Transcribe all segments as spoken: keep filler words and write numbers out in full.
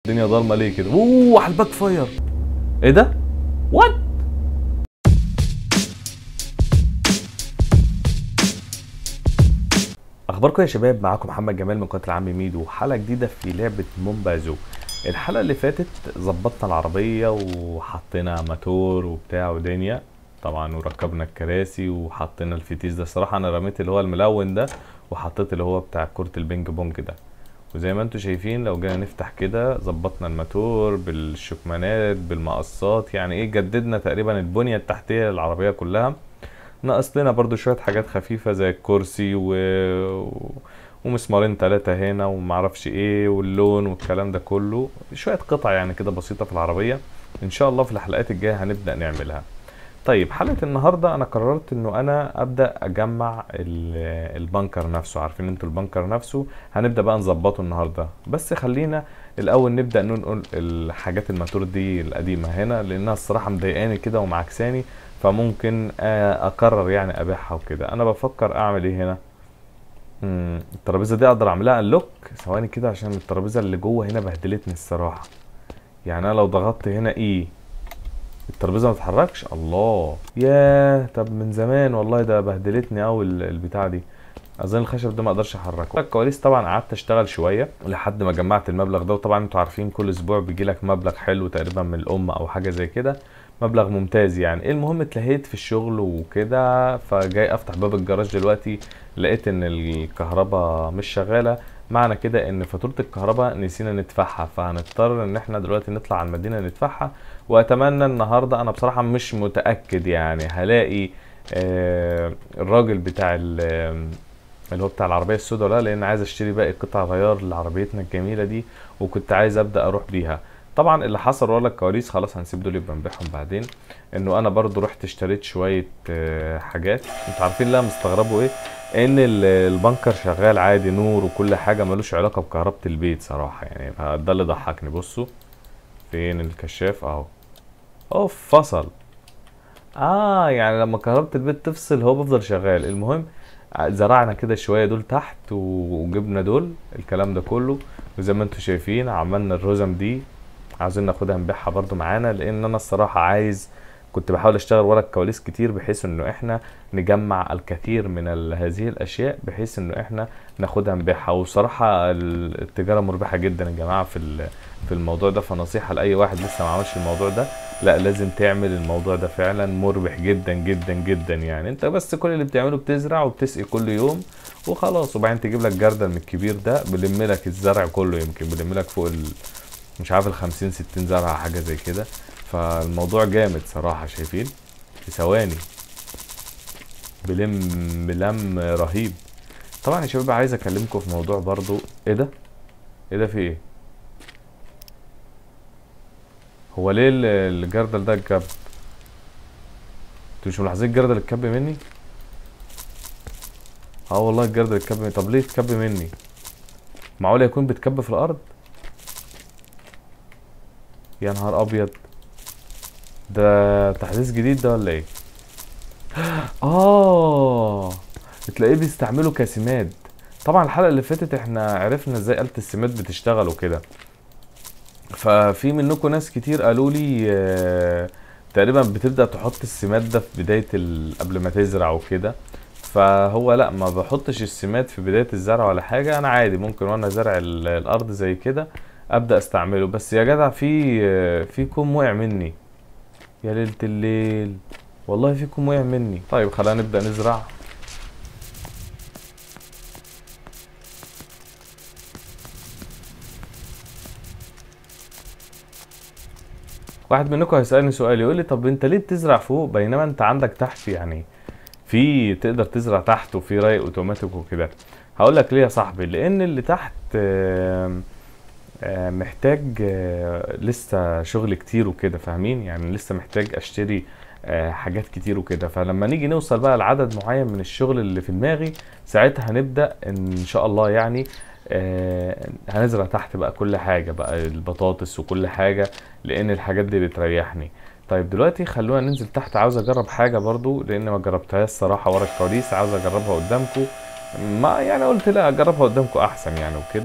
الدنيا ضلمه ليه كده؟ اوه على الباك فاير. ايه ده؟ وات؟ اخباركم يا شباب؟ معاكم محمد جمال من قناه العم ميدو، حلقه جديده في لعبه مومبازو. الحلقه اللي فاتت ظبطنا العربيه وحطينا موتور وبتاع ودنيا طبعا، وركبنا الكراسي وحطينا الفتيس ده. الصراحه انا رميت اللي هو الملون ده وحطيت اللي هو بتاع كره البينج بونج ده. وزي ما انتم شايفين لو جينا نفتح كده ظبطنا الموتور بالشكمانات بالمقصات، يعني ايه جددنا تقريبا البنيه التحتيه للعربيه كلها. ناقص لنا برضو شويه حاجات خفيفه زي الكرسي و... ومسمارين ثلاثه هنا ومعرفش ايه واللون والكلام ده كله، شويه قطع يعني كده بسيطه في العربيه. ان شاء الله في الحلقات الجايه هنبدا نعملها. طيب حلقه النهارده انا قررت انه انا ابدا اجمع البنكر نفسه. عارفين انتوا البنكر نفسه هنبدا بقى نظبطه النهارده، بس خلينا الاول نبدا ننقل الحاجات الماتور دي القديمه هنا لانها الصراحه مضايقاني كده ومعكساني، فممكن اقرر يعني ابيعها وكده. انا بفكر اعمل ايه هنا. امم الترابيزه دي اقدر اعملها انلوك. ثواني كده عشان الترابيزه اللي جوه هنا بهدلتني الصراحه. يعني انا لو ضغطت هنا ايه الترابيزه ما تتحركش. الله ياه، طب من زمان والله ده بهدلتني قوي البتاعه دي. اظن الخشب ده ما اقدرش احركه. الكواليس طبعا قعدت اشتغل شويه لحد ما جمعت المبلغ ده، وطبعا انتوا عارفين كل اسبوع بيجي لك مبلغ حلو تقريبا من الام او حاجه زي كده، مبلغ ممتاز يعني. المهم اتلهيت في الشغل وكده، فجاي افتح باب الجراج دلوقتي لقيت ان الكهرباء مش شغاله. معنى كده ان فاتوره الكهرباء نسينا ندفعها، فهنضطر ان احنا دلوقتي نطلع على المدينه ندفعها. واتمنى النهارده، انا بصراحه مش متاكد يعني هلاقي آه الراجل بتاع اللي هو بتاع العربيه السوداء ولا لا، لان عايز اشتري باقي قطع غيار لعربيتنا الجميله دي وكنت عايز ابدا اروح بيها. طبعا اللي حصل ورا الكواليس خلاص هنسيب دول يبقى نبيعهم بعدين. انه انا برضو رحت اشتريت شويه حاجات. انتوا عارفين لا مستغربوا ايه؟ ان البنكر شغال عادي نور وكل حاجه، ملوش علاقه بكهربه البيت صراحه يعني. فده اللي ضحكني. بصوا فين الكشاف اهو، اوف فصل. اه يعني لما كهربة البيت تفصل هو بيفضل شغال. المهم زرعنا كده شويه دول تحت وجبنا دول الكلام ده كله، وزي ما انتم شايفين عملنا الرزم دي. عاوزين ناخدها نبيعها برضو معانا، لان انا الصراحه عايز كنت بحاول اشتغل ورا الكواليس كتير بحيث انه احنا نجمع الكثير من هذه الاشياء بحيث انه احنا ناخدها نبيعها. وصراحه التجاره مربحه جدا يا جماعه في في الموضوع ده، فنصيحه لاي واحد لسه ما عملش الموضوع ده، لا لازم تعمل الموضوع ده، فعلا مربح جدا جدا جدا يعني. انت بس كل اللي بتعمله بتزرع وبتسقي كل يوم وخلاص، وبعدين تجيب لك جردل من الكبير ده بلم لك الزرع كله، يمكن بلم لك فوق ال مش عارف ال خمسين ستين زرعه حاجه زي كده. فالموضوع جامد صراحه، شايفين في ثواني بلم بلم رهيب. طبعا يا شباب عايز اكلمكم في موضوع برضو. ايه ده؟ ايه ده؟ في ايه؟ هو ليه الجردل ده اتكب؟ انتوا مش ملاحظين الجردل اتكب مني؟ اه والله الجردل اتكب مني. طب ليه اتكب مني؟ معقول يكون بيتكب في الارض؟ يا نهار ابيض، ده تحديث جديد ده ولا ايه؟ اه تلاقيه بيستعملوا كاسمات. طبعا الحلقه اللي فاتت احنا عرفنا ازاي آلة السماد بتشتغل وكده، ففي منكم ناس كتير قالوا لي آه تقريبا بتبدا تحط السماد ده في بدايه قبل ما تزرع وكده. فهو لا، ما بحطش السماد في بدايه الزرع ولا حاجه، انا عادي ممكن وانا زرع الارض زي كده ابدا استعمله. بس يا جدع في في كوم وقع مني يا ليله الليل، والله في كوم وقع مني. طيب خلينا نبدا نزرع. واحد منكم هيسالني سؤال يقول لي طب انت ليه بتزرع فوق بينما انت عندك تحت يعني في تقدر تزرع تحت وفي راي اوتوماتيك وكده؟ هقول لك ليه يا صاحبي. لان اللي تحت محتاج لسه شغل كتير وكده، فاهمين يعني؟ لسه محتاج اشتري حاجات كتير وكده. فلما نيجي نوصل بقى لعدد معين من الشغل اللي في دماغي ساعتها هنبدا ان شاء الله يعني آه هنزرع تحت بقى كل حاجة بقى، البطاطس وكل حاجة، لان الحاجات دي بتريحني. طيب دلوقتي خلونا ننزل تحت. عاوز اجرب حاجة برضو لان ما جربتهاش صراحة ورا الكواليس، عاوز اجربها قدامكم. ما يعني قلت لا اجربها قدامكم احسن يعني وكده.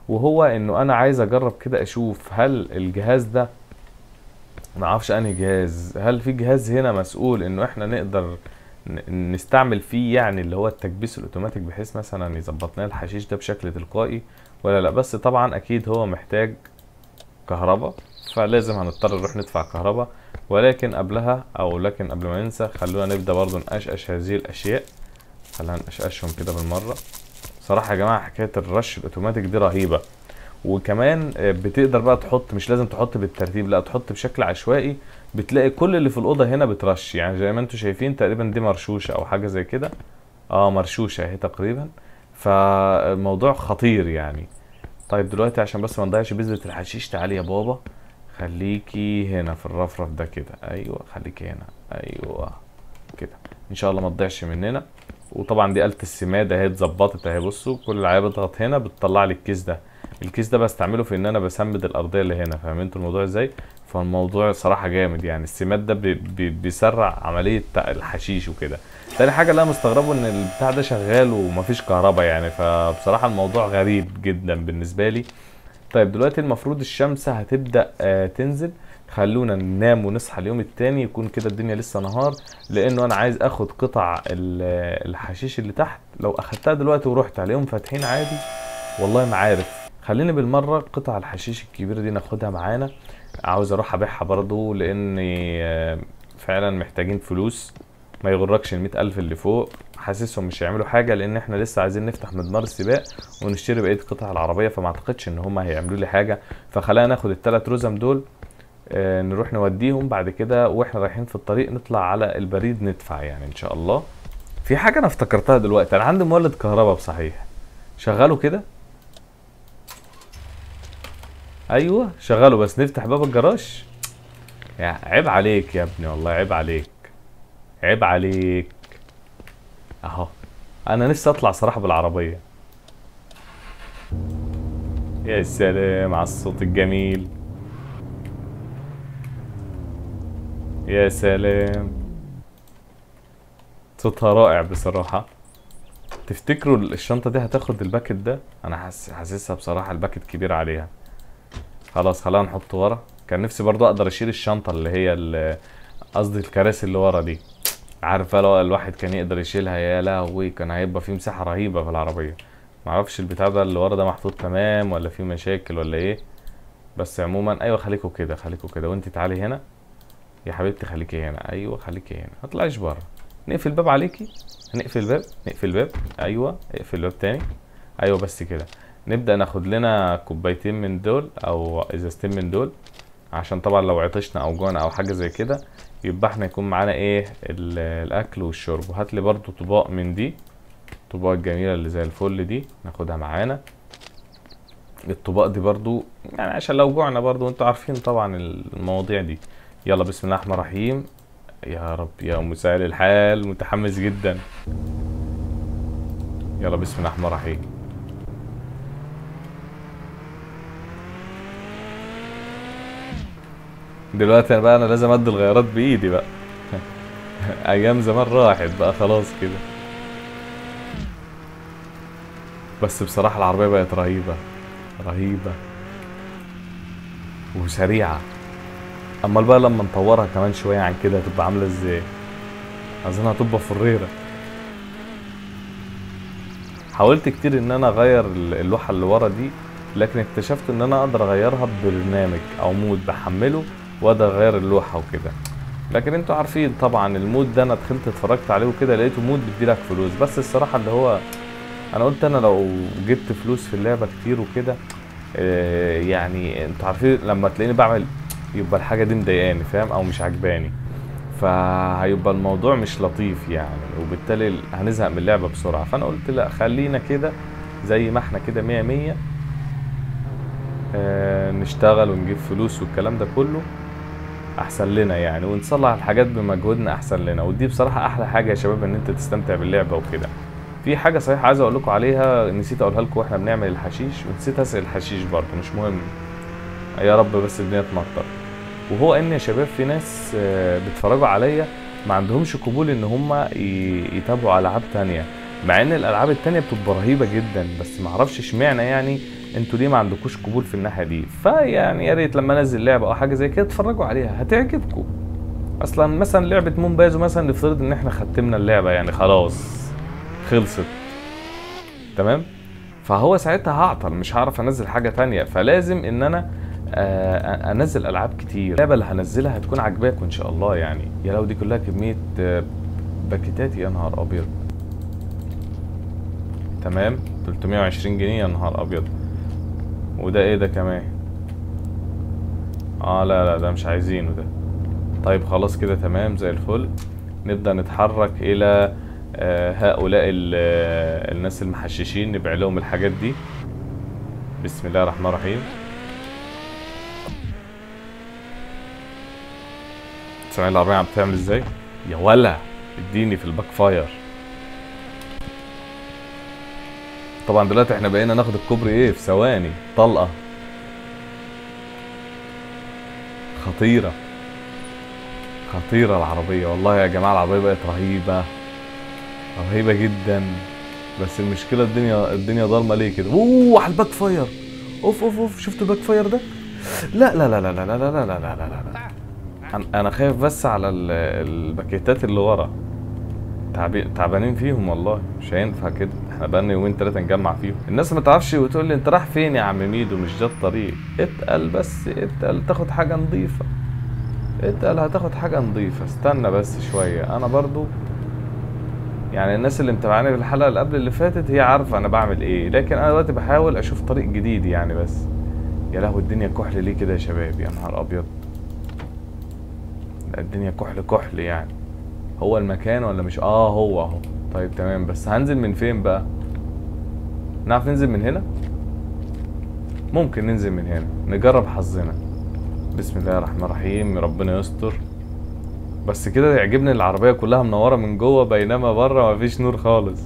وهو انه انا عايز اجرب كده اشوف هل الجهاز ده، ما اعرفش انهي جهاز، هل في جهاز هنا مسؤول انه احنا نقدر ن- نستعمل فيه يعني اللي هو التكبيس الاوتوماتيك، بحيث مثلا يظبط لنا الحشيش ده بشكل تلقائي ولا لا. بس طبعا اكيد هو محتاج كهرباء، فلازم هنضطر نروح ندفع كهرباء. ولكن قبلها او لكن قبل ما ننسى، خلونا نبدا برضو نقشقش هذه الاشياء. خلينا نقشقشهم كده بالمره. صراحه يا جماعه حكايه الرش الاوتوماتيك دي رهيبه. وكمان آه، بتقدر بقى تحط، مش لازم تحط بالترتيب، لا تحط بشكل عشوائي. بتلاقي كل اللي في الاوضه هنا بترش، يعني زي ما انتم شايفين تقريبا دي مرشوشه او حاجه زي كده. اه مرشوشه اهي تقريبا. فالموضوع خطير يعني. طيب دلوقتي عشان بس ما نضيعش بذرة الحشيش، تعالي يا بابا خليكي هنا في الرفرف ده كده. ايوه خليكي هنا. ايوه كده ان شاء الله ما تضيعش مننا. وطبعا دي آلة السماد اهي اتظبطت اهي. بصوا كل العيال بضغط هنا بتطلع لي الكيس ده. الكيس ده بستعمله في ان انا بسمد الارضيه اللي هنا. فاهمين انتوا الموضوع ازاي؟ فالموضوع صراحه جامد يعني. السماد ده بي بي بيسرع عمليه الحشيش وكده. تاني حاجه اللي انا مستغربه ان البتاع ده شغال ومفيش كهرباء يعني. فبصراحه الموضوع غريب جدا بالنسبه لي. طيب دلوقتي المفروض الشمس هتبدأ آه تنزل. خلونا ننام ونصحى اليوم التاني يكون كده الدنيا لسه نهار، لانه انا عايز اخد قطع ال- آه، الحشيش اللي تحت. لو اخدتها دلوقتي ورحت عليهم فاتحين عادي والله ما عارف. خلينا بالمرة قطع الحشيش الكبيرة دي ناخدها معانا. عاوز اروح ابيعها برضو، لاني آه، فعلا محتاجين فلوس. ما يغركش المئة الف اللي فوق، حاسسهم مش هيعملوا حاجة، لان احنا لسه عايزين نفتح مدمار السباق ونشتري بقية قطع العربية. فما اعتقدش ان هم هيعملوا لي حاجة. فخلينا ناخد التلات رزم دول، آه، نروح نوديهم بعد كده واحنا رايحين في الطريق نطلع على البريد ندفع يعني ان شاء الله. في حاجة انا افتكرتها دلوقتي، انا عندي مولد كهرباء بصحيح. شغله كده. ايوه شغله، بس نفتح باب الجراج. يا عيب عليك يا ابني، والله عيب عليك. عيب عليك. اهو. انا نفسي اطلع صراحة بالعربية. يا سلام على الصوت الجميل. يا سلام. صوتها رائع بصراحة. تفتكروا الشنطة دي هتاخد الباكت ده؟ انا حاسس حاسسها بصراحة الباكت كبير عليها. خلاص خلينا نحطه ورا. كان نفسي برضو اقدر اشيل الشنطة اللي هي ال- قصدي الكراسي اللي ورا دي. عارف لو الواحد كان يقدر يشيلها يا لهوي كان هيبقى في مساحة رهيبة في العربية. معرفش البتاع ده اللي ورا ده محطوط تمام ولا في مشاكل ولا ايه. بس عموما ايوه خليكوا كده خليكوا كده. وانت تعالي هنا يا حبيبتي، خليكي هنا. ايوه خليكي هنا، ما تطلعيش بره. نقفل الباب عليكي. هنقفل الباب. نقفل الباب. ايوه اقفل الباب تاني. ايوه بس كده. نبدأ ناخد لنا كوبايتين من دول او ازازتين من دول، عشان طبعا لو عطشنا او جوعنا او حاجه زي كده يبقى احنا يكون معانا ايه ال- الاكل والشرب. وهات لي برضو طباق من دي، الطباق الجميله اللي زي الفل دي ناخدها معانا. الطباق دي برضو يعني عشان لو جوعنا برضو، انتوا عارفين طبعا المواضيع دي. يلا بسم الله الرحمن الرحيم. يا رب يا مسهل الحال، متحمس جدا. يلا بسم الله الرحمن الرحيم. دلوقتي انا بقى انا لازم ادي الغيارات بايدي بقى. ايام زمان راحت بقى خلاص كده. بس بصراحة العربية بقت رهيبة. رهيبة وسريعة. امال بقى لما نطورها كمان شوية عن كده هتبقى عاملة ازاي؟ اظن هتبقى فريرة. حاولت كتير ان انا اغير اللوحة اللي ورا دي، لكن اكتشفت ان انا اقدر اغيرها ببرنامج او مود بحمله واقدر اغير اللوحة وكده. لكن انتوا عارفين طبعا المود ده، انا دخلت اتفرجت عليه وكده لقيته مود بيديلك فلوس. بس الصراحة اللي هو انا قلت انا لو جبت فلوس في اللعبة كتير وكده، آه، يعني انتوا عارفين لما تلاقيني بعمل يبقى الحاجة دي مضايقاني، فاهم، او مش عجباني. فهيبقى الموضوع مش لطيف يعني، وبالتالي هنزهق من اللعبة بسرعة. فانا قلت لا خلينا كده زي ما احنا كده مية مية. آه، نشتغل ونجيب فلوس والكلام ده كله احسن لنا يعني، ونصلح الحاجات بمجهودنا احسن لنا. ودي بصراحة احلى حاجة يا شباب، ان انت تستمتع باللعبة وكده. في حاجة صحيح عايز اقول لكم عليها، نسيت اقولها لكم واحنا بنعمل الحشيش، ونسيت اسأل الحشيش برضه، مش مهم. يا رب بس الدنيا تمطر. وهو ان يا شباب في ناس آه، بيتفرجوا عليا ما عندهمش قبول ان هم ي- يتابعوا العاب تانية. مع ان الالعاب التانية بتبقى رهيبه جدا، بس معرفش اشمعنى يعني انتوا ليه ما عندكوش قبول في الناحيه دي. فيعني يا ريت لما انزل لعبه او حاجه زي كده اتفرجوا عليها هتعجبكم. اصلا مثلا لعبه مونبازو مثلا، نفترض ان احنا ختمنا اللعبه يعني خلاص خلصت تمام، فهو ساعتها هعطل مش هعرف انزل حاجه تانية، فلازم ان انا آه، انزل العاب كتير. اللعبه اللي هنزلها هتكون عجباكم ان شاء الله يعني. يا لو دي كلها كميه آه، باكيتات، يا نهار ابيض. تمام تلتمية وعشرين جنيه، يا نهار ابيض. وده ايه ده كمان؟ اه لا لا ده مش عايزينه ده. طيب خلاص كده تمام زي الفل. نبدأ نتحرك الى آه، هؤلاء ال- آه، الناس المحششين، نبيع لهم الحاجات دي. بسم الله الرحمن الرحيم. سامعين العربية عم بتعمل ازاي؟ يا ولا اديني في الباك فاير. طبعا دلوقتي احنا بقينا ناخد الكوبري ايه في ثواني طلقة. خطيرة خطيرة العربية والله يا جماعة، العربية بقت رهيبة رهيبة جدا. بس المشكلة الدنيا الدنيا ضلمة ليه كده؟ اوه على الباك فاير. اوف اوف اوف شفتوا الباك فاير ده؟ لا لا لا لا لا لا لا لا لا لا لا لا. انا انا خايف بس على ال- الباكيتات اللي ورا. تعبي- تعبانين فيهم والله، مش هينفع كده. احنا بقالنا يومين تلاتة نجمع فيهم. الناس ما تعرفش وتقول لي انت رايح فين يا عم ميدو، مش ده الطريق. اتقل بس اتقل تاخد حاجة نظيفة. اتقل هتاخد حاجة نظيفة. استنى بس شوية انا برضو يعني. الناس اللي متابعاني في الحلقة اللي قبل اللي فاتت هي عارفة انا بعمل ايه، لكن انا دلوقتي بحاول اشوف طريق جديد يعني بس. يا لهوي الدنيا كحل ليه كده يا شباب، يا نهار ابيض. لا الدنيا كحل كحل يعني. هو المكان ولا مش؟ اه هو اهو. طيب تمام، بس هنزل من فين بقى؟ نعرف ننزل من هنا؟ ممكن ننزل من هنا نجرب حظنا. بسم الله الرحمن الرحيم، ربنا يستر. بس كده يعجبني العربية كلها منورة من جوه، بينما بره مفيش نور خالص.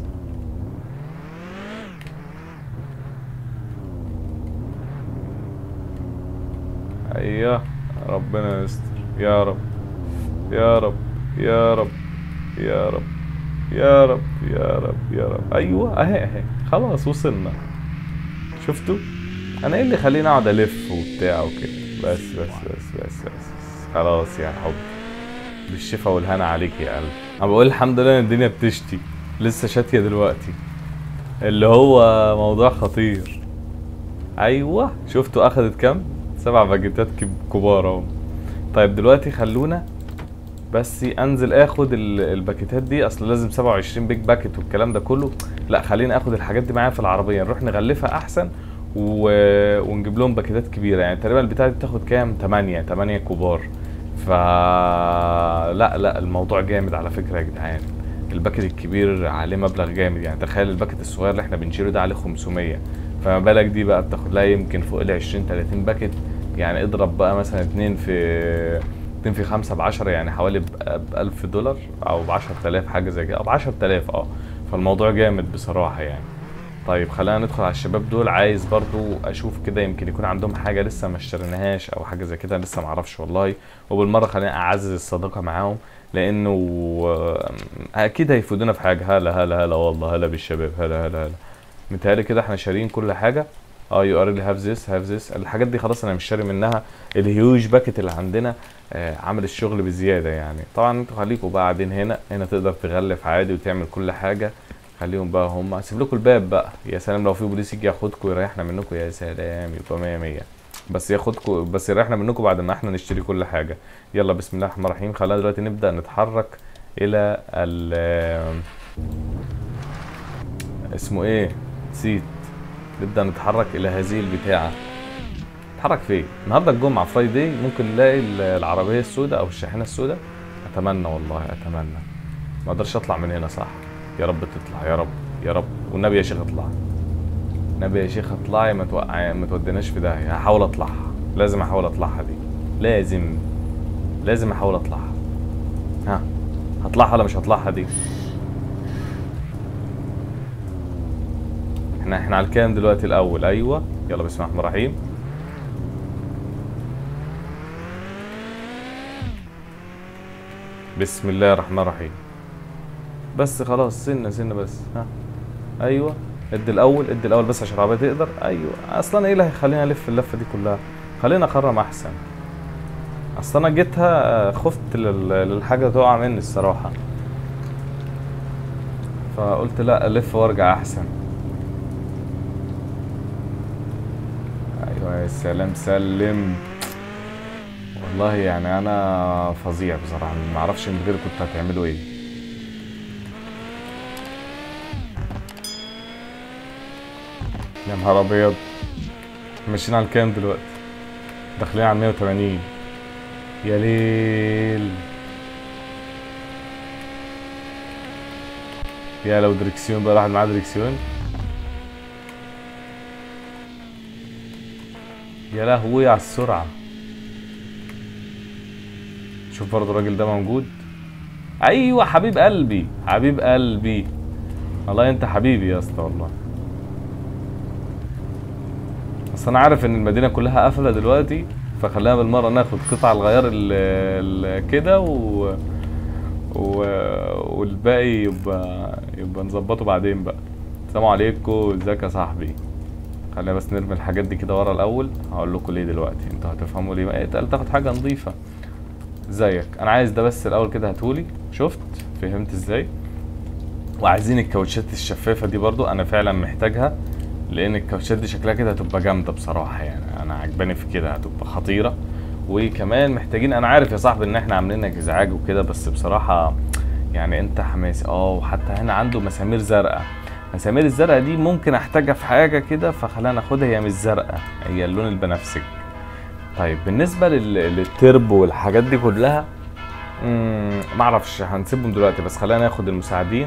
ايوه ربنا يستر يا رب يا رب يا رب يا رب يا رب يا رب يا رب. ايوه اهي اهي خلاص وصلنا. شفتوا؟ انا ايه اللي خليني اقعد الف وبتاع وكده؟ بس بس بس بس بس خلاص يا حب. بالشفا والهنا عليك يا قلبي. انا بقول الحمد لله ان الدنيا بتشتي، لسه شاتيه دلوقتي، اللي هو موضوع خطير. ايوه شفتوا اخدت كام؟ سبع باجيتات كب- كبار اهو. طيب دلوقتي خلونا بس انزل اخد ال- الباكيتات دي، اصل لازم سبعة وعشرين بيج باكيت والكلام ده كله. لا خليني اخد الحاجات دي معايا في العربيه، نروح نغلفها احسن و... ونجيب لهم باكيتات كبيره. يعني تقريبا البتاعه دي بتاخد كام؟ تمانية تمانية كبار. ف لا لا الموضوع جامد على فكره يا جدعان. الباكيت الكبير عليه مبلغ جامد يعني. تخيل الباكيت الصغير اللي احنا بنشيله ده عليه خمسمية، فما بالك دي بقى بتاخد لها يمكن فوق ال عشرين تلاتين باكيت. يعني اضرب بقى مثلا اتنين في اتنين في خمسة بعشرة، يعني حوالي ب ألف دولار او بعشرة آلاف حاجه زي كده، او بعشرة آلاف اه. فالموضوع جامد بصراحه يعني. طيب خلينا ندخل على الشباب دول. عايز برضو اشوف كده يمكن يكون عندهم حاجه لسه ما اشتريناهاش او حاجه زي كده، لسه ما اعرفش والله. وبالمره خلينا اعزز الصداقه معاهم، لانه آه، اكيد هيفيدونا في حاجه. هلا هلا هلا والله هلا بالشباب، هلا هلا هلا. متهيألي كده احنا شاريين كل حاجه. اه يو ار هاف ذس هاف ذس الحاجات دي خلاص انا مش شاري منها. الهيوج باكت اللي عندنا آه عامل الشغل بزياده يعني. طبعا انتوا خليكوا بقى قاعدين هنا، هنا تقدر تغلف عادي وتعمل كل حاجه. خليهم بقى هم، هسيب لكم الباب بقى. يا سلام لو في بوليس يجي ياخدكم ويريحنا منكم، يا سلام يبقى مية مية. بس ياخدكم بس يريحنا منكم بعد ما احنا نشتري كل حاجه. يلا بسم الله الرحمن الرحيم. خلينا دلوقتي نبدا نتحرك الى ال اسمه ايه؟ نسيت. نبدا نتحرك الى هذه البتاعه. نتحرك فين؟ النهارده الجمعه فرايداي، ممكن نلاقي العربيه السوداء او الشاحنه السوداء. اتمنى والله اتمنى. ما اقدرش اطلع من هنا صح؟ يا رب تطلع يا رب يا رب، والنبي يا شيخ اطلع. نبي يا شيخ اطلعي، ما توقعي ما توديناش في داهيه. هحاول اطلعها، لازم احاول اطلعها دي. لازم لازم احاول اطلعها. ها هطلعها ولا مش هطلعها دي؟ احنا احنا على الكام دلوقتي الاول؟ ايوه يلا بسم الله الرحمن الرحيم. بسم الله الرحمن الرحيم. بس خلاص سنه سنه بس. ها ايوه، ادي الاول ادي الاول بس عشان العربيه تقدر. ايوه، اصلا ايه اللي هيخليني الف اللفه دي كلها؟ خلينا اخرم احسن. اصل انا جيتها خفت لل- للحاجه تقع مني الصراحه، فقلت لا الف وارجع احسن. ايوه يا سلام سلم. والله يعني انا فظيع بصراحه، ما اعرفش من غير كنت هتعملوا ايه. يا نهار ابيض، ماشيين على الكام دلوقتي؟ داخلين على مية وتمانين. يا ليل، يا لو دريكسيون بقى، واحد معاه دريكسيون. يا لهوي على السرعه. شوف برضه الراجل ده موجود. ايوه حبيب قلبي حبيب قلبي، والله انت حبيبي يا اسطى والله. بس انا عارف ان المدينه كلها قافله دلوقتي، فخلينا بالمره ناخد قطع الغيار ال- ال- كده و... و... والباقي يبقى يبقى نظبطه بعدين بقى. السلام عليكم، ازيك يا صاحبي؟ خلينا بس نرمي الحاجات دي كده ورا الاول، هقول لكم ليه دلوقتي، انتوا هتفهموا ليه. ايه تاخد حاجه نظيفه زيك. انا عايز ده بس الاول كده، هاتولي. شفت؟ فهمت ازاي؟ وعايزين الكاوتشات الشفافه دي برضو، انا فعلا محتاجها، لان الكاوتشات دي شكلها كده هتبقى جامده بصراحه يعني، انا عجباني في كده، هتبقى خطيره. وكمان محتاجين، انا عارف يا صاحبي ان احنا عاملين لك ازعاج وكده، بس بصراحه يعني انت حماسي. اه وحتى هنا عنده مسامير زرقاء، مسامير الزرقاء دي ممكن احتاجها في حاجه كده، فخلينا ناخدها، هي مش زرقاء، هي اللون البنفسجي. طيب بالنسبه لل... للتربو والحاجات دي كلها، امم معرفش هنسيبهم دلوقتي، بس خلينا ناخد المساعدين.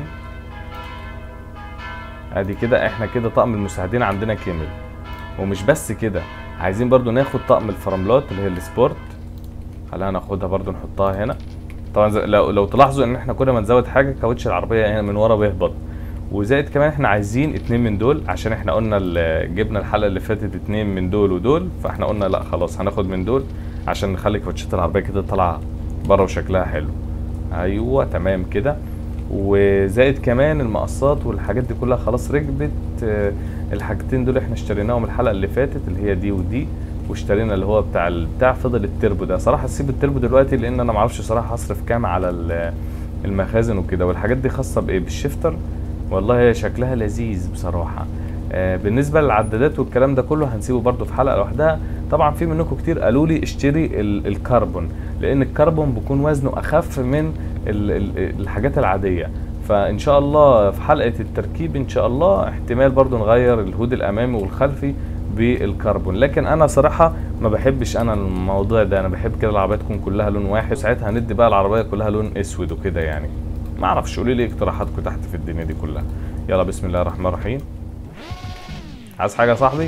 ادي كده احنا كده طقم المساعدين عندنا كامل. ومش بس كده، عايزين برضو ناخد طقم الفراملات اللي هي السبورت، خلينا ناخدها برضو نحطها هنا. طبعا زي- لو لو تلاحظوا ان احنا كل ما نزود حاجه كاوتش العربيه هنا من ورا بيهبط. وزائد كمان احنا عايزين اتنين من دول، عشان احنا قلنا ال- جبنا الحلقه اللي فاتت اتنين من دول ودول، فاحنا قلنا لا خلاص هناخد من دول عشان نخلي كاوتشات العربيه كده طالعه بره وشكلها حلو. ايوه تمام كده. وزائد كمان المقصات والحاجات دي كلها خلاص ركبت. آه، الحاجتين دول احنا اشتريناهم الحلقه اللي فاتت، اللي هي دي ودي. واشترينا اللي هو بتاع ال- بتاع فضل التربو ده. صراحه سيب التربو دلوقتي، لان انا معرفش صراحه هصرف كام على ال- المخازن وكده. والحاجات دي خاصه بايه؟ بالشيفتر. والله هي شكلها لذيذ بصراحه. آه، بالنسبه للعدادات والكلام ده كله هنسيبه برضو في حلقه لوحدها. طبعا في منكم كتير قالوا لي اشتري ال- الكربون، لان الكربون بيكون وزنه اخف من ال- ال- الحاجات العاديه. فان شاء الله في حلقه التركيب ان شاء الله احتمال برضو نغير الهود الامامي والخلفي بالكربون. لكن انا صراحه ما بحبش انا الموضوع ده، انا بحب كده العربيه تكون كلها لون واحد، ساعتها هندي بقى العربيه كلها لون اسود وكده يعني. ما اعرفش، قولي لي اقتراحاتكم تحت في الدنيا دي كلها. يلا بسم الله الرحمن الرحيم. عايز حاجه يا صاحبي؟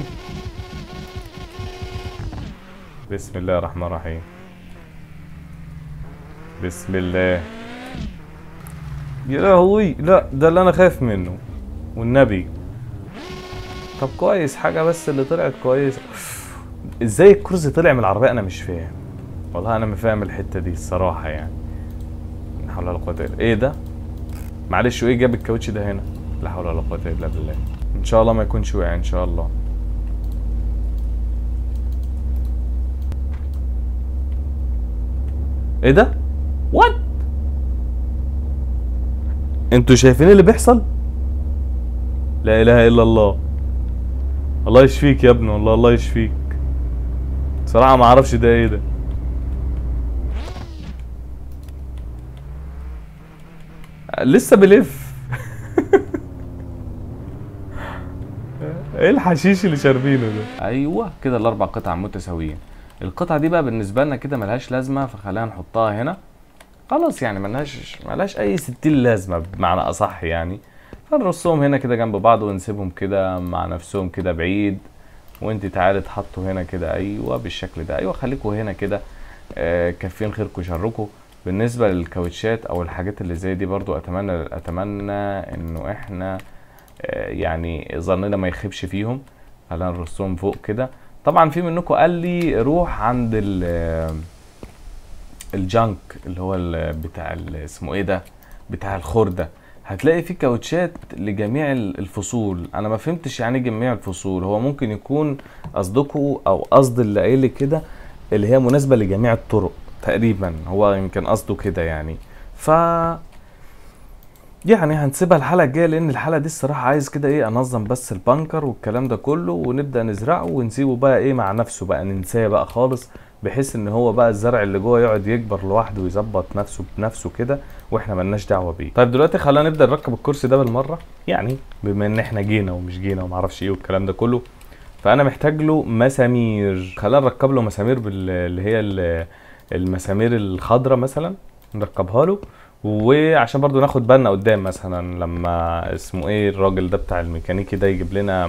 بسم الله الرحمن الرحيم. بسم الله. يا لهوي، لا ده اللي انا خايف منه والنبي. طب كويس، حاجه بس اللي طلعت كويس. ازاي الكرسي طلع من العربيه؟ انا مش فاهم والله، انا مش فاهم الحته دي الصراحه يعني. لا حول ولا قوه الا بالله. ايه ده؟ معلش، وايه جاب الكاوتش ده هنا؟ لا حول ولا قوه الا بالله. ان شاء الله ما يكونش وقع ان شاء الله. ايه ده؟ وات؟ انتوا شايفين اللي بيحصل؟ لا اله الا الله. الله يشفيك يا ابني، والله الله يشفيك. صراحه ما اعرفش ده ايه ده. لسه بلف. ايه الحشيش اللي شاربينه ده؟ ايوه كده الاربع قطع متساويين. القطعه دي بقى بالنسبه لنا كده ملهاش لازمه، فخلينا نحطها هنا. خلاص يعني ملهاش ملهاش اي ستين لازمه بمعنى اصح يعني. فنرصهم هنا كده جنب بعض ونسيبهم كده مع نفسهم كده بعيد. وانت تعالي تحطوا هنا كده، ايوه بالشكل ده. ايوه خليكوا هنا كده. آه كافيين خيركم شركم. بالنسبه للكاوتشات او الحاجات اللي زي دي برضو اتمنى اتمنى انه احنا آه يعني ظننا ما يخيبش فيهم. خلينا نرصهم فوق كده. طبعا في منكم قال لي روح عند ال الجانك اللي هو ال- بتاع ال- اسمه ايه ده، بتاع الخردة. هتلاقي في كاوتشات لجميع الفصول. انا ما فهمتش يعني جميع الفصول، هو ممكن يكون قصدكوا او قصد اللي قايل لي كده اللي هي مناسبة لجميع الطرق تقريبا، هو يمكن قصده كده يعني. ف يعني هنسيبها الحلقة الجاية، لان الحلقة دي الصراحة عايز كده ايه انظم بس البنكر والكلام ده كله، ونبدأ نزرعه ونسيبه بقى ايه مع نفسه بقى، ننساه بقى خالص، بحيث ان هو بقى الزرع اللي جوه يقعد يكبر لوحده ويظبط نفسه بنفسه كده، واحنا ملناش دعوة بيه. طيب دلوقتي خلينا نبدأ نركب الكرسي ده بالمرة، يعني بما ان احنا جينا ومش جينا ومعرفش ايه والكلام ده كله، فانا محتاج له مسامير. خلينا نركب له مسامير بال- اللي هي ال- المسامير الخضراء مثلا، نركبها له. وعشان برضو ناخد بالنا قدام مثلا لما اسمه ايه الراجل ده بتاع الميكانيكي ده يجيب لنا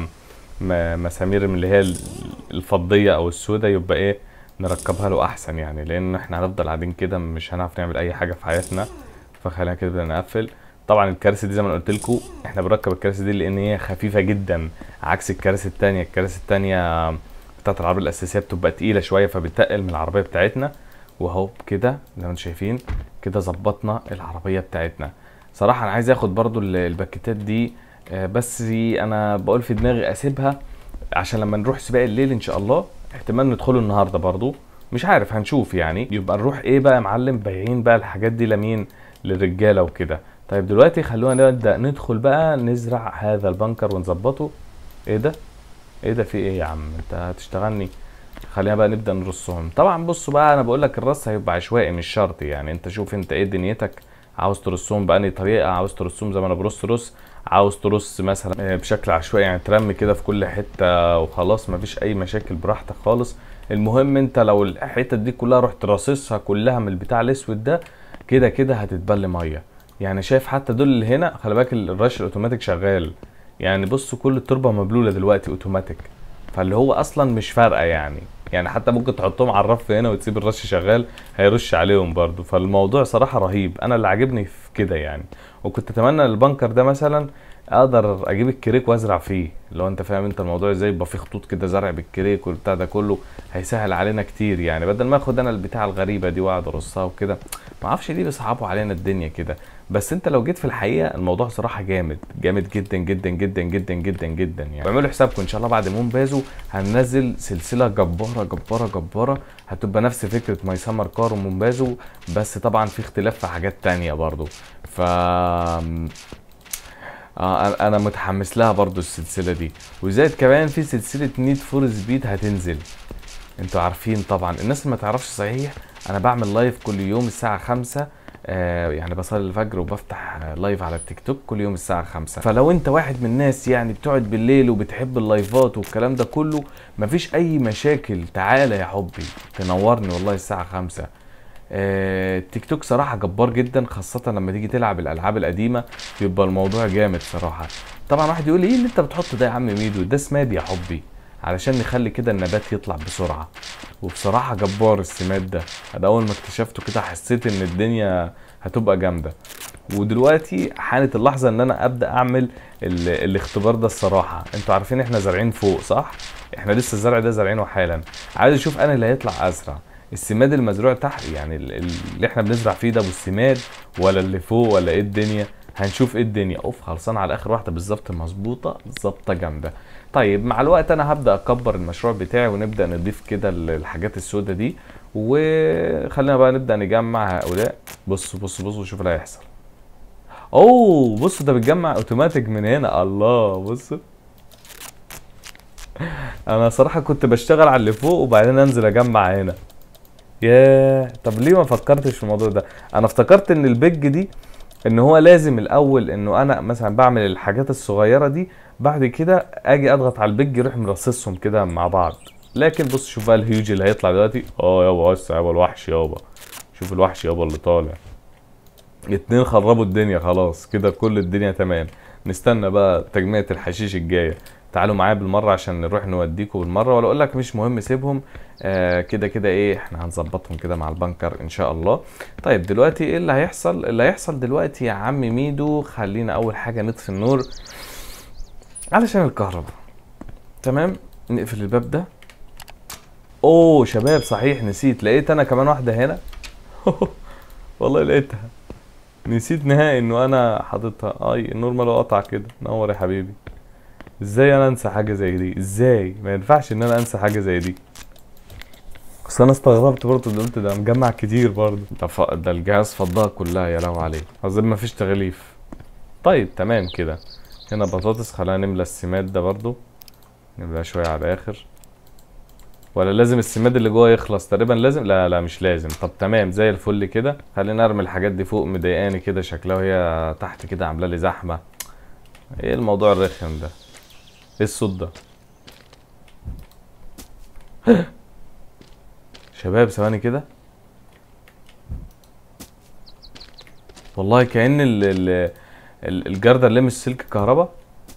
م- مسامير من اللي هي ال- الفضية او السوداء، يبقى ايه نركبها له احسن يعني، لان احنا هنفضل قاعدين كده مش هنعرف نعمل اي حاجة في حياتنا. فخلينا كده بدنا نقفل. طبعا الكراسي دي زي ما قلت لكم احنا بنركب الكراسي دي لان هي خفيفة جدا، عكس الكراسي التانية. الكراسي التانية بتاعت العربية الاساسية بتبقى تقيلة شوية فبتتقل من العربية بتاعتنا. وهو كده زي ما انتم شايفين كده ظبطنا العربيه بتاعتنا. صراحه انا عايز اخد برضو ال- الباكيتات دي، آه، بس انا بقول في دماغي اسيبها عشان لما نروح سباق الليل ان شاء الله، احتمال ندخله النهارده برضو، مش عارف هنشوف يعني. يبقى نروح ايه بقى يا معلم بايعين بقى الحاجات دي لمين؟ للرجاله وكده. طيب دلوقتي خلونا نبدا ندخل بقى نزرع هذا البنكر ونظبطه. ايه ده؟ ايه ده في ايه يا عم انت هتشتغلني؟ خلينا بقى نبدا نرصهم. طبعا بصوا بقى انا بقول لك الرص هيبقى عشوائي مش شرط يعني، انت شوف انت ايه دنيتك، عاوز ترصهم بأني طريقه، عاوز ترصهم زي ما انا برص رص، عاوز ترص مثلا آه، بشكل عشوائي يعني ترمي كده في كل حته وخلاص مفيش اي مشاكل براحتك خالص. المهم انت لو الحتت دي كلها رحت راصصها كلها من البتاع الاسود ده، كده كده هتتبل ميه. يعني شايف حتى دول اللي هنا خلي بالك الرش الاوتوماتيك شغال، يعني بصوا كل التربه مبلوله دلوقتي اوتوماتيك، فاللي هو اصلا مش فارقه يعني. يعني حتى ممكن تحطهم على الرف هنا وتسيب الرش شغال هيرش عليهم برضو. فالموضوع صراحه رهيب، انا اللي عاجبني في كده يعني. وكنت اتمنى البنكر ده مثلا اقدر اجيب الكريك وازرع فيه، لو انت فاهم انت الموضوع ازاي، يبقى فيه خطوط كده زرع بالكريك والبتاع ده كله، هيسهل علينا كتير يعني، بدل ما اخد انا البتاع الغريبه دي واقعد ارصها وكده. ما اعرفش ليه بيصعبوا علينا الدنيا كده. بس انت لو جيت في الحقيقه الموضوع صراحه جامد جامد جدا جدا جدا جدا جدا جدا يعني. واعملوا حسابكم ان شاء الله بعد مونبازو هننزل سلسله جباره جباره جباره، هتبقى نفس فكره ماي سمر كار ومونبازو، بس طبعا في اختلاف في حاجات تانية برضو. ف اه انا أنا متحمس لها برضو السلسله دي. وزائد كمان في سلسله نيد فور سبيد هتنزل. انتوا عارفين طبعا، الناس اللي ما تعرفش صحيح انا بعمل لايف كل يوم الساعه خمسة، آه يعني بصلي الفجر وبفتح لايف على التيك توك كل يوم الساعه خمسة. فلو انت واحد من الناس يعني بتقعد بالليل وبتحب اللايفات والكلام ده كله، مفيش اي مشاكل، تعالى يا حبي تنورني والله الساعه خمسة. آه، التيك توك صراحة جبار جدا، خاصة لما تيجي تلعب الألعاب القديمة بيبقى الموضوع جامد صراحة. طبعا واحد يقول لي ايه اللي انت بتحطه ده يا عم ميدو؟ ده سماد يا حبي علشان نخلي كده النبات يطلع بسرعة. وبصراحة جبار السماد ده، انا اول ما اكتشفته كده حسيت ان الدنيا هتبقى جامدة. ودلوقتي حانت اللحظة ان انا ابدأ اعمل ال... الاختبار ده. الصراحة انتوا عارفين احنا زارعين فوق صح؟ احنا لسه الزرع ده زارعينه حالا، عايز اشوف انا اللي هيطلع اسرع، السماد المزروع تحت يعني ال- ال- اللي احنا بنزرع فيه ده ابو السماد، ولا اللي فوق، ولا ايه الدنيا؟ هنشوف ايه الدنيا. اوف خلصان على اخر واحده بالظبط مظبوطه ظابطه جامده. طيب مع الوقت انا هبدا اكبر المشروع بتاعي ونبدا نضيف كده ال- الحاجات السوداء دي، وخلينا بقى نبدا نجمع هؤلاء. بصوا بصوا بصوا شوف اللي هيحصل. اوه بصوا ده بيتجمع اوتوماتيك من هنا، الله بصوا. انا صراحه كنت بشتغل على اللي فوق وبعدين انزل اجمع هنا. ياه طب ليه ما فكرتش في الموضوع ده؟ انا افتكرت ان البيج دي ان هو لازم الاول انه انا مثلا بعمل الحاجات الصغيره دي، بعد كده اجي اضغط على البيج يروح مرصصهم كده مع بعض. لكن بص شوف بقى الهيوج اللي هيطلع دلوقتي. اه يابا وسع يابا الوحش يابا، شوف الوحش يابا اللي طالع. اتنين خربوا الدنيا خلاص كده كل الدنيا تمام. نستنى بقى تجميع الحشيش الجايه. تعالوا معايا بالمره عشان نروح نوديكوا بالمره، ولا اقول لك مش مهم سيبهم، آه كده كده ايه احنا هنظبطهم كده مع البنكر ان شاء الله. طيب دلوقتي ايه اللي هيحصل؟ اللي هيحصل دلوقتي يا عم ميدو، خلينا اول حاجه نطفي النور علشان الكهرباء. تمام نقفل الباب ده. اوه شباب صحيح نسيت، لقيت انا كمان واحده هنا. والله لقيتها. نسيت نهائي انه انا حاططها. اي النورمال قطع كده. نور يا حبيبي. ازاي انا انسى حاجه زي دي؟ ازاي ما ينفعش ان انا انسى حاجه زي دي؟ بس انا استغربت برضه اللي قلت ده مجمع كتير برضه. ده, ف... ده الجهاز فضها كلها يا لهو عليه. اظن ما فيش تغليف. طيب تمام كده. هنا بطاطس. خلينا نملى السماد ده برضه. نملاه شويه على الاخر. ولا لازم السماد اللي جوه يخلص تقريبا؟ لازم. لا لا مش لازم. طب تمام زي الفل كده. خلينا ارمي الحاجات دي فوق، مضايقاني كده شكلها وهي تحت كده عامله لي زحمه. ايه الموضوع الرخم ده؟ ايه الصوت ده؟ شباب ثواني كده. والله كأن ال ال ال- الجردل لمس سلك كهرباء.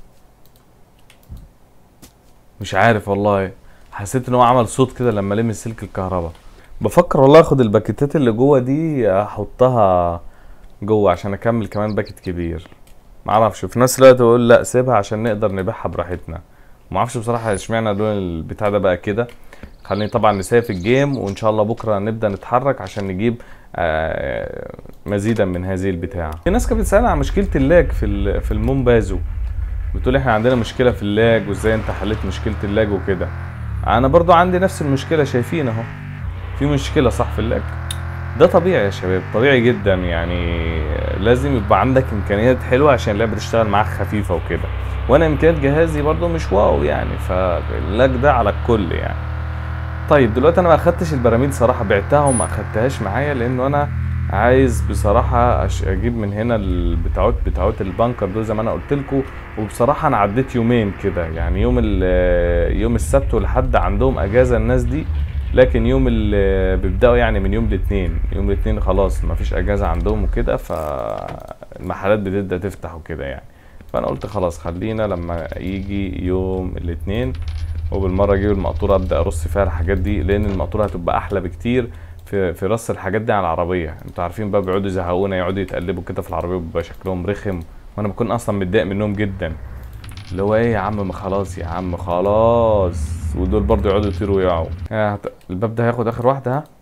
مش عارف والله. حسيت ان هو عمل صوت كده لما لمس سلك الكهرباء. بفكر والله اخد الباكيتات اللي جوه دي احطها جوه عشان اكمل كمان باكيت كبير. معرفش. في نفس الوقت بقول لا سيبها عشان نقدر نبيعها براحتنا. معرفش بصراحة اشمعنى لون البتاع ده بقى كده. خليني طبعا نسيف الجيم وان شاء الله بكره نبدا نتحرك عشان نجيب آه مزيدا من هذه البتاعه. في ناس كانت بتسالني عن مشكله اللاج في في المومبازو. بتقول احنا عندنا مشكله في اللاج وازاي انت حليت مشكله اللاج وكده. انا برضو عندي نفس المشكله. شايفين اهو في مشكله صح في اللاج. ده طبيعي يا شباب. طبيعي جدا يعني. لازم يبقى عندك امكانيات حلوه عشان اللعبه تشتغل معاك خفيفه وكده. وانا امكانيات جهازي برضو مش واو يعني. فاللاج ده على الكل يعني. طيب دلوقتي انا ما اخدتش البراميل صراحه. بعتها وما اخدتهاش معايا لانه انا عايز بصراحه أش- اجيب من هنا البتاعات بتاعات البنكر دول زي ما انا قلت لكم. وبصراحه انا عديت يومين كده يعني. يوم ال- يوم السبت والحد عندهم اجازه الناس دي. لكن يوم اللي بيبداوا يعني من يوم الاثنين. يوم الاثنين خلاص ما فيش اجازه عندهم وكده. فالمحلات بتبدا تفتح وكده يعني. فانا قلت خلاص خلينا لما يجي يوم الاثنين وبالمره اجيب المقطوره ابدا ارص فيها الحاجات دي. لان المقطوره هتبقى احلى بكتير في في رص الحاجات دي على العربيه. انتوا عارفين بقى بيقعدوا يزهقونا يقعدوا يتقلبوا كده في العربيه بيبقى شكلهم رخم. وانا بكون اصلا متضايق منهم جدا. اللي هو ايه يا عم ما خلاص يا عم خلاص. ودول برضو يقعدوا يطيروا ويقعوا. آه، هت- الباب ده هياخد اخر واحده. ها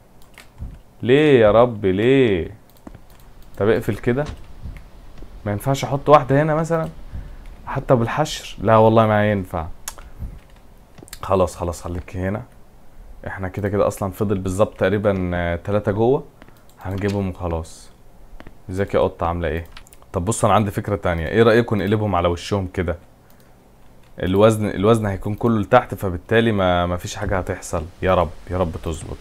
ليه يا رب ليه؟ طب اقفل كده. ما ينفعش احط واحده هنا مثلا حتى بالحشر؟ لا والله ما ينفع. خلاص خلاص خليك هنا. احنا كده كده اصلا فضل بالظبط تقريبا آه، تلاتة جوه. هنجيبهم وخلاص. ازيك يا قطة عاملة ايه؟ طب بصوا انا عندي فكرة تانية. ايه رأيكم نقلبهم على وشهم كده؟ الوزن الوزن هيكون كله لتحت فبالتالي ما ما فيش حاجة هتحصل. يا رب يا رب تظبط.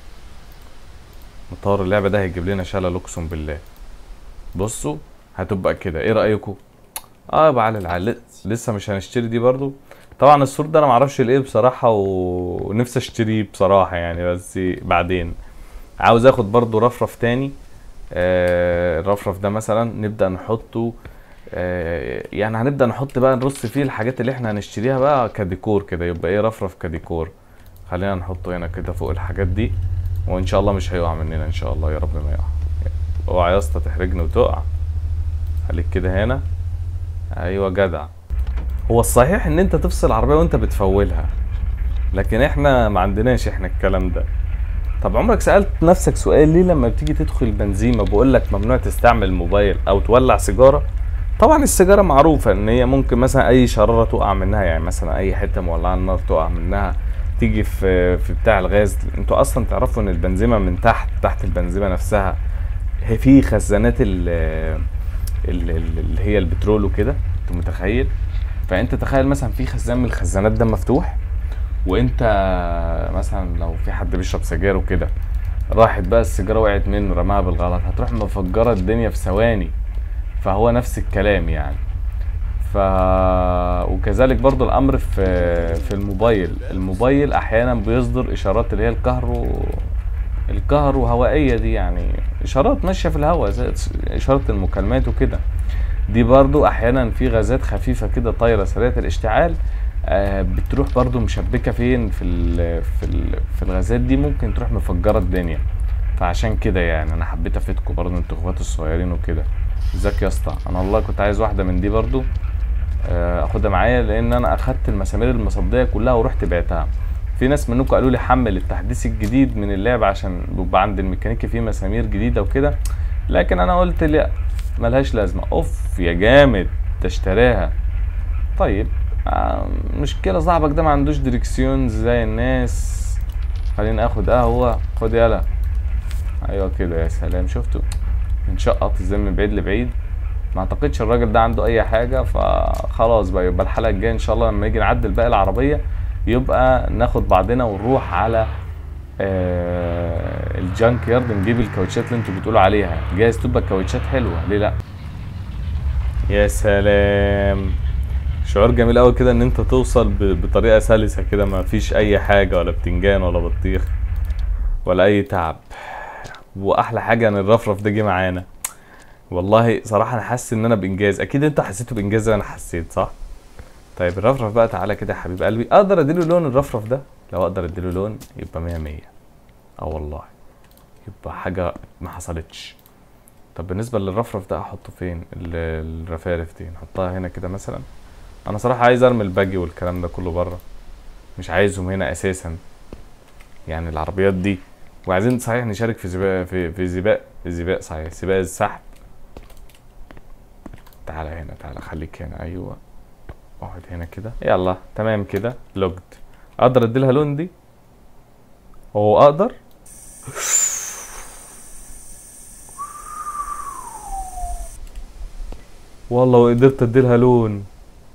مطور اللعبة ده هيجيب لنا شلل اقسم بالله. بصوا هتبقى كده. ايه رأيكم؟ اه يبقى على العال. لسه مش هنشتري دي برضو. طبعا السور ده انا معرفش الايه بصراحة و- ونفسي اشتريه بصراحة يعني. بس بعدين عاوز اخد برضو رفرف تاني. آه الرفرف ده مثلا نبدأ نحطه. آه يعني هنبدأ نحط بقى نرص فيه الحاجات اللي احنا هنشتريها بقى كديكور كده. يبقى ايه رفرف كديكور. خلينا نحطه هنا كده فوق الحاجات دي. وان شاء الله مش هيقع مننا ان شاء الله. يا رب ما يقع. اوعى يا اسطى تحرجني وتقع. خليك كده هنا. ايوه جدع. هو الصحيح ان انت تفصل العربية وانت بتفولها. لكن احنا ما عندناش احنا الكلام ده. طب عمرك سألت نفسك سؤال ليه لما بتيجي تدخل البنزيمة بقول لك ممنوع تستعمل موبايل او تولع سيجارة؟ طبعا السيجارة معروفة ان هي ممكن مثلا اي شرارة تقع منها. يعني مثلا اي حتة مولعة النار تقع منها. تيجي في في بتاع الغاز. انتوا اصلا تعرفوا ان البنزيمة من تحت تحت البنزيمة نفسها هي في خزانات ال- ال- ال- اللي هي البترول وكده. انت متخيل؟ فانت تخيل مثلا في خزان من الخزانات ده مفتوح. وانت مثلا لو في حد بيشرب سجاير وكده راحت بقى السيجاره وقعت منه رماها بالغلط هتروح مفجره الدنيا في ثواني. فهو نفس الكلام يعني. ف وكذلك برضو الامر في في الموبايل. الموبايل احيانا بيصدر اشارات اللي هي الكهرو الكهروهوائيه دي. يعني اشارات ماشيه في الهواء زي اشاره المكالمات وكده. دي برضو احيانا في غازات خفيفه كده طايره سريعه الاشتعال. آه بتروح برضو مشبكه فين في ال في ال في الغازات دي. ممكن تروح مفجره الدنيا. فعشان كده يعني انا حبيت افيدكم برضو انتوا اخواتي الصغيرين وكده. ازيك يا اسطى؟ انا والله كنت عايز واحده من دي برضو آه اخدها معايا. لان انا اخدت المسامير المصديه كلها ورحت بعتها. في ناس منكم قالوا لي حمل التحديث الجديد من اللعبه عشان بيبقى عند الميكانيكي فيه مسامير جديده وكده. لكن انا قلت لا ملهاش لازمه. اوف يا جامد ده اشتراها. طيب آه مشكله صاحبك ده ما عندوش دريكسيون زي الناس. خليني اخد قهوه. خد يلا. ايوه كده يا سلام. شفتوا بنشقط ازاي من بعيد لبعيد. ما اعتقدش الراجل ده عنده اي حاجه. فخلاص بقى يبقى الحلقه الجايه ان شاء الله لما يجي نعدل باقي العربيه يبقى ناخد بعضنا ونروح على آه الجانك يارد نجيب الكاوتشات اللي انتوا بتقولوا عليها. جايز تبقى الكاوتشات حلوه ليه لا. يا سلام. شعور جميل قوي كده ان انت توصل بطريقه سلسه كده ما فيش اي حاجه ولا بتنجان ولا بطيخ ولا اي تعب. واحلى حاجه ان الرفرف ده جه معانا. والله صراحه انا حاسس ان انا بانجاز. اكيد انت حسيته بانجاز زي انا حسيت صح. طيب الرفرف بقى تعالى كده يا حبيب قلبي. اقدر اديله لون الرفرف ده؟ لو اقدر اديله لون يبقى مية مية. اه والله يبقى حاجه ما حصلتش. طب بالنسبه للرفرف ده احطه فين؟ الرفارف دي نحطها هنا كده مثلا. انا صراحه عايز ارمي الباجي والكلام ده كله بره. مش عايزهم هنا اساسا يعني العربيات دي. وعايزين صحيح نشارك في سباق في في سباق سباق صحيح سباق السحب. تعالى هنا تعالى خليك هنا. ايوه اقعد هنا كده. يلا تمام كده لوجد. اقدر اديلها لون دي؟ هو اقدر؟ والله وقدرت اديلها لون.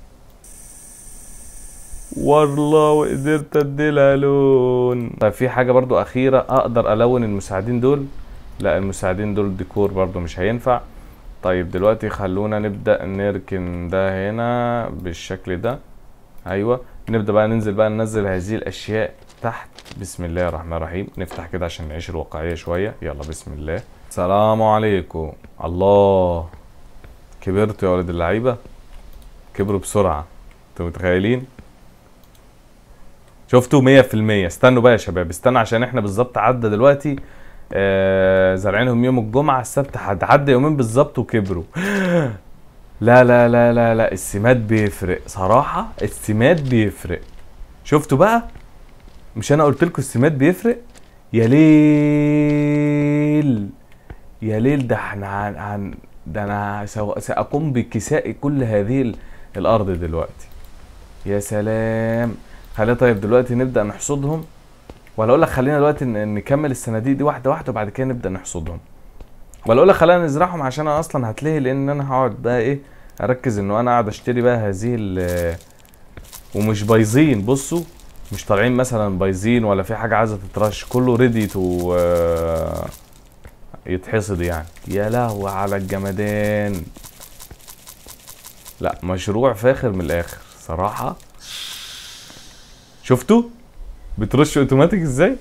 والله وقدرت اديلها لون. طيب في حاجه برضو اخيره. اقدر الون المساعدين دول؟ لا المساعدين دول ديكور برضو مش هينفع. طيب دلوقتي خلونا نبدا نركن ده هنا بالشكل ده. ايوه نبدا بقى ننزل بقى ننزل هذه الاشياء تحت. بسم الله الرحمن الرحيم. نفتح كده عشان نعيش الواقعيه شويه. يلا بسم الله. السلام عليكم. الله كبرتوا يا ولد اللعيبه. كبروا بسرعه. انتوا متخيلين؟ شفتوا مية في المية. استنوا بقى يا شباب استنوا عشان احنا بالظبط عدى دلوقتي آه زارعينهم يوم الجمعه. السبت عدى يومين بالظبط وكبروا. لا لا لا لا لا السماد بيفرق صراحه. السماد بيفرق. شفتوا بقى؟ مش انا قلت لكم السماد بيفرق؟ يا ليل يا ليل. ده احنا عن, عن ده انا ساقوم بكساء كل هذه الارض دلوقتي. يا سلام. خلينا طيب دلوقتي نبدا نحصدهم. ولا اقول لك خلينا دلوقتي نكمل الصناديق دي واحده واحده وبعد كده نبدا نحصدهم. ولا اقول لك خلينا نزرعهم عشان انا اصلا هتلهي لان انا هقعد بقى ايه اركز انه انا قاعد اشتري بقى هذه ال ومش بايظين. بصوا مش طالعين مثلا بايظين ولا في حاجه عايزه تترش. كله ريدي تو يتحصد يعني. يا لهوي على الجمدان. لا مشروع فاخر من الاخر صراحه. شفتوا بترش اوتوماتيك ازاي؟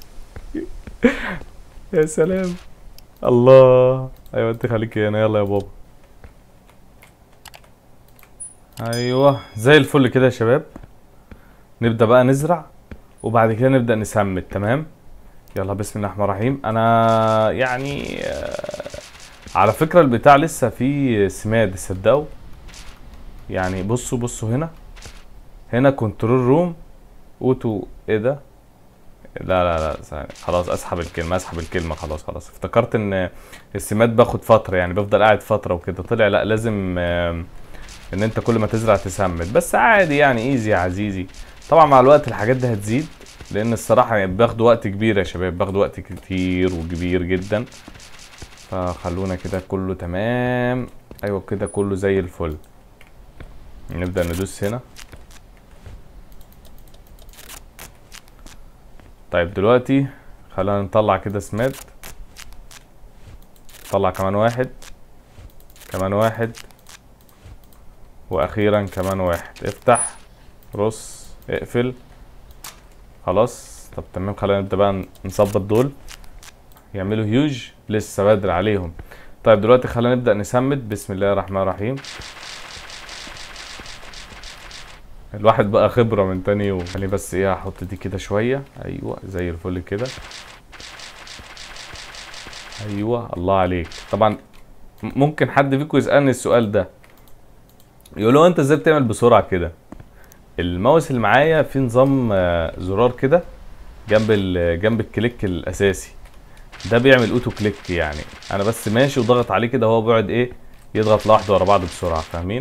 يا سلام. الله. ايوه انت خليك هنا. يلا يا بابا. ايوه زي الفل كده يا شباب. نبدا بقى نزرع وبعد كده نبدا نسمد. تمام يلا بسم الله الرحمن الرحيم. انا يعني على فكره البتاع لسه فيه سماد تصدقوا يعني. بصوا بصوا هنا هنا كنترول روم اوتو. ايه ده؟ لا لا لا ثانية. خلاص اسحب الكلمه اسحب الكلمه. خلاص خلاص افتكرت ان السماد باخد فتره يعني بفضل قاعد فتره وكده. طلع لا لازم ان انت كل ما تزرع تسمد. بس عادي يعني ايزي يا عزيزي. طبعا مع الوقت الحاجات دي هتزيد لان الصراحه يعني بياخدوا وقت كبير يا شباب. بياخدوا وقت كتير وكبير جدا. فخلونا كده كله تمام. ايوه كده كله زي الفل. نبدا ندوس هنا. طيب دلوقتي خلينا نطلع كده سماد. نطلع كمان واحد كمان واحد واخيرا كمان واحد. افتح رص اقفل. خلاص طب تمام. خلينا نبدا بقى نظبط دول يعملوا هيوج. لسه بدري عليهم. طيب دلوقتي خلينا نبدا نسمد. بسم الله الرحمن الرحيم. الواحد بقى خبره من تاني يوم. خليني بس ايه احط دي كده شويه. ايوه زي الفل كده. ايوه الله عليك. طبعا ممكن حد فيكم يسالني السؤال ده يقول له انت ازاي بتعمل بسرعه كده؟ الماوس اللي معايا فيه نظام زرار كده جنب جنب الكليك الاساسي. ده بيعمل اوتو كليك، يعني انا بس ماشي وضغط عليه كده هو بيقعد ايه يضغط لوحده ورا بعض بسرعه، فاهمين؟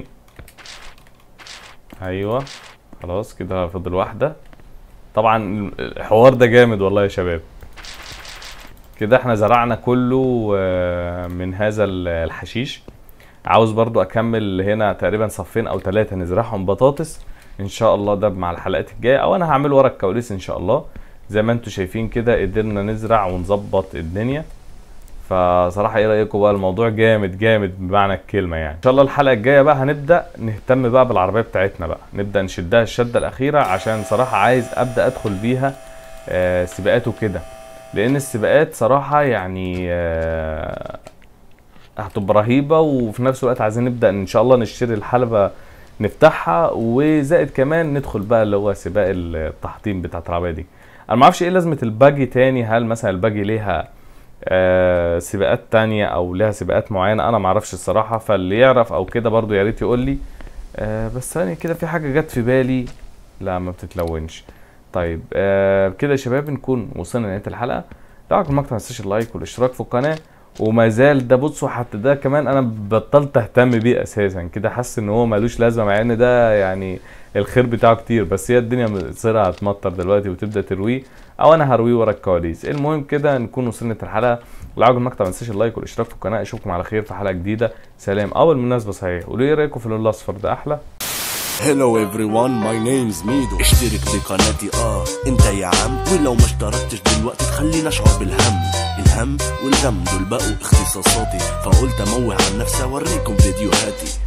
ايوه خلاص كده فاضل واحده. طبعا الحوار ده جامد والله يا شباب. كده احنا زرعنا كله من هذا الحشيش. عاوز برضو اكمل هنا تقريبا صفين او ثلاثة نزرعهم بطاطس ان شاء الله، ده مع الحلقات الجايه، او انا هعمل ورا الكواليس ان شاء الله. زي ما انتم شايفين كده قدرنا نزرع ونظبط الدنيا. فصراحه ايه رايكم بقى؟ الموضوع جامد جامد بمعنى الكلمه يعني. ان شاء الله الحلقه الجايه بقى هنبدا نهتم بقى بالعربيه بتاعتنا بقى، نبدا نشدها الشده الاخيره، عشان صراحه عايز ابدا ادخل بيها آه سباقات وكده. لان السباقات صراحه يعني آه هتبقى رهيبه، وفي نفس الوقت عايزين نبدا ان شاء الله نشتري الحلبه نفتحها، وزائد كمان ندخل بقى اللي هو سباق التحطيم بتاعت العربيه دي. انا ما اعرفش ايه لازمه الباجي تاني، هل مثلا الباجي ليها آه سباقات تانية او ليها سباقات معينه؟ انا ما اعرفش الصراحه، فاللي يعرف او كده برضو يا ريت يقول لي. آه بس ثاني كده في حاجه جت في بالي، لا ما بتتلونش. طيب آه كده يا شباب نكون وصلنا لنهايه الحلقه. لو عجبكم المقطع ما تنساش اللايك والاشتراك في القناه. وما زال ده بصوا حتى ده كمان انا بطلت اهتم بيه اساسا، كده حاسس ان هو ملوش لازمه، مع ان ده يعني الخير بتاعه كتير، بس هي الدنيا مصيرها هتمطر دلوقتي وتبدا ترويه، او انا هرويه ورا الكواليس. المهم كده نكون وصلنا الحلقه. لو عجبكم المقطع ما تنساش اللايك والاشتراك في القناه. اشوفكم على خير في حلقه جديده. سلام. اول بالمناسبه صحيح، قولوا لي ايه رايكم في اللون الاصفر ده؟ احلى. Hello everyone, my name's ميدو. اشترك بقناتي اه انت يا عم، ولو ما اشتركتش دلوقتي تخليني اشعر بالهم. الهم والغم دول بقوا اختصاصاتي، فقلت اموه عن نفسي اوريكم فيديوهاتي.